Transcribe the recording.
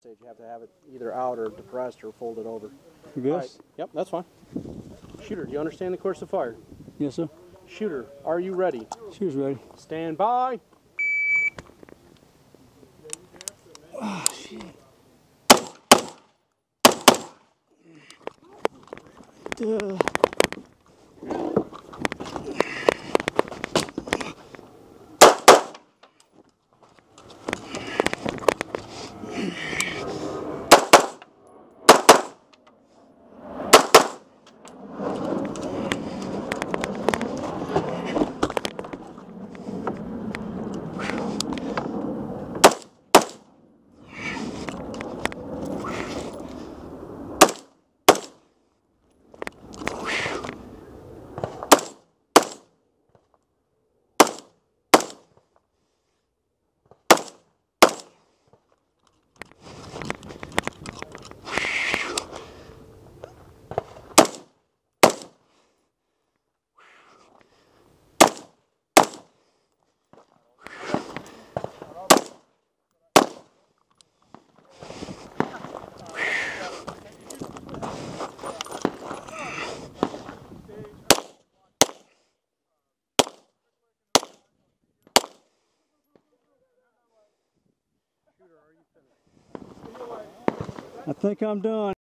stage. You have to have it either out or depressed or folded over. Yes. All right. Yep, that's fine. Shooter, do you understand the course of fire? Yes, sir. Shooter, are you ready? Shooter's ready. Stand by. Oh, shit. I think I'm done.